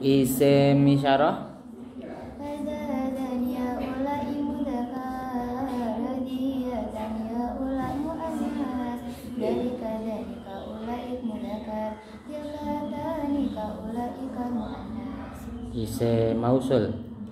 Isim isyarah. Isim mausul.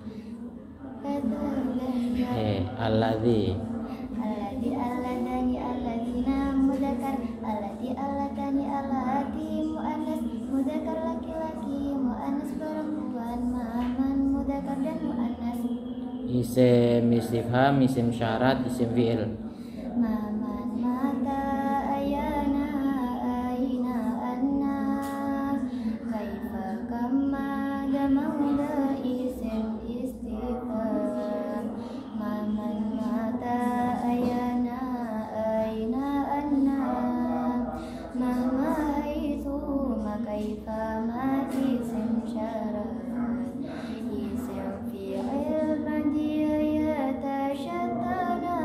Alladzi. Alladani alladzina mudzakkar, alladzi allatani allati muannas, mudzakkar laki-laki, muannas perempuan, man mudzakkar dan muannas. Isim istifham, isim syarat, isim fi'il. Man mata ayana aina anna, kaifa kama damauda isim istifham. Man mata ayana aina anna, ma haitsu ma kaifa ma isim syarat, isim fi'il madiyah yatashattana,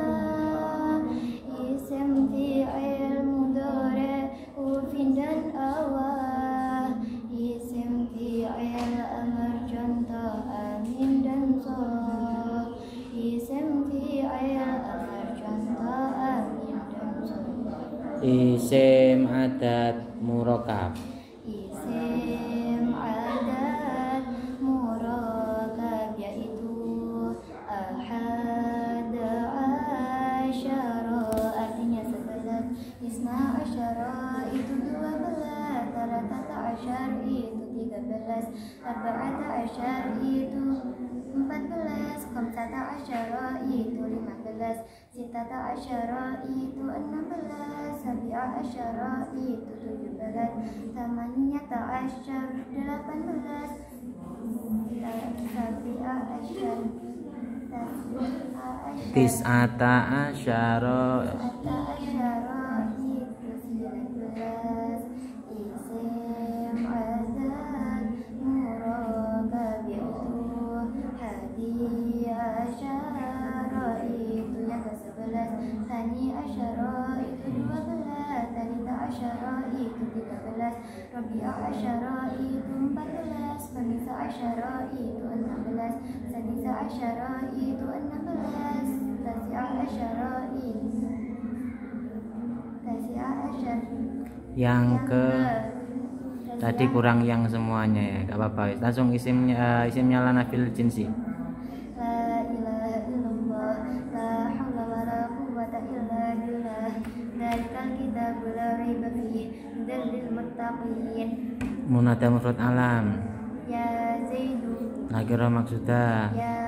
isim fi'il mudhari' ufin dan awah, isim fi'il amr contoh amin dan soh, isim fi'il amr contoh amin dan soh. Isim adat murakkab. Isim adat murakkab yaitu ahad asyara, artinya 11, isna asyara itu 12, talatata asyar itu 13, arba'ata asyar itu 14, khamsata asyara itu 15, sittata asyara itu 16, sabi'a asyara itu 17, tamaniyata asyar 18, sabi'a asyar Tis'ata asyara. itu 19. Isim adat murakkab yaitu hadi asyara itu yang ke-11, tani asyara itu 12, talita asyara itu 13, rabi'a asyara itu 14, khamisa asyara itu 16, sadisa asyara itu 16, tasi'a asyara itu Yang ke tadi kurang yang semuanya ya, gak apa-apa. Langsung isimnya lana fil jinsi. La ilaha illallah, la haula wala quwwata illa billah, dzalikal kitabul la raiba fihi, hudan lil muttaqin. Munada mufrad alam. Ya Zaidu, Nakira maksudah. ya